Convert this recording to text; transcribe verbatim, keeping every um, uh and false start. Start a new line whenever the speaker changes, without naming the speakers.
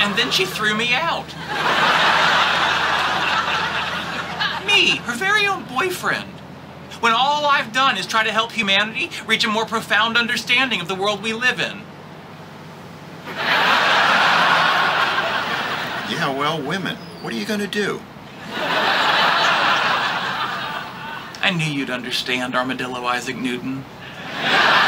And then she threw me out. Me, her very own boyfriend. When all I've done is try to help humanity reach a more profound understanding of the world we live in.
Yeah, well, women. What are you going to do?
I knew you'd understand, Armadillo Isaac Newton.